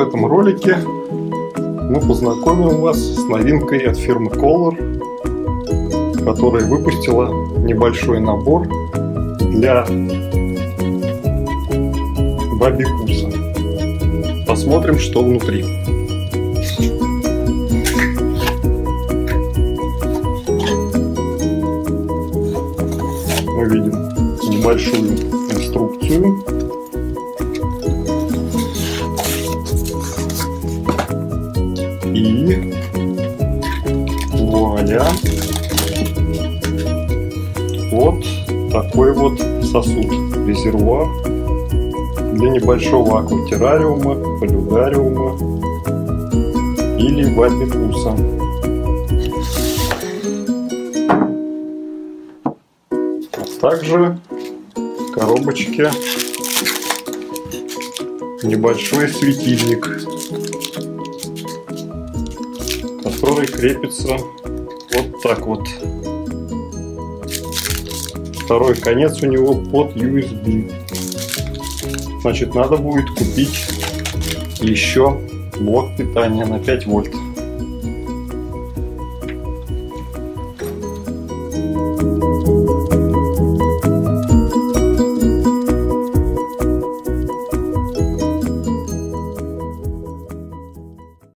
этом ролике мы познакомим вас с новинкой от фирмы Kohler, которая выпустила небольшой набор для бабикуса. Посмотрим, что внутри. Мы видим небольшую инструкцию. И вуаля, вот такой вот сосуд, резервуар для небольшого акватеррариума, полюгариума или бабикуса. А также в коробочке небольшой светильник, который крепится вот так вот. Второй конец у него под USB. Значит, надо будет купить еще блок питания на 5 вольт.